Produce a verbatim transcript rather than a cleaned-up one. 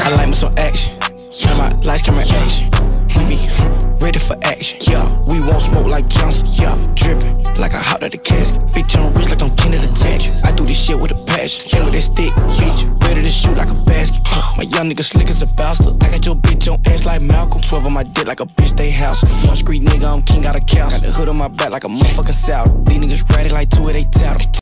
I like me some action. Yeah, my lights, camera, action. We be ready for action. Yeah, we won't smoke like Johnson. Yeah, dripping like I hot at the casket. Bitch, I'm rich like I'm Kennedy Jackson. I do this shit with a passion. Stand with that stick, bitch, ready to shoot like a basket. My young nigga slick as a bastard. I got your bitch on ass like Malcolm. Twelve on my dick like a bitch they house. Young street nigga, I'm king out of castle. Got the hood on my back like a motherfucking saddle. These niggas ratty like two of they tattle.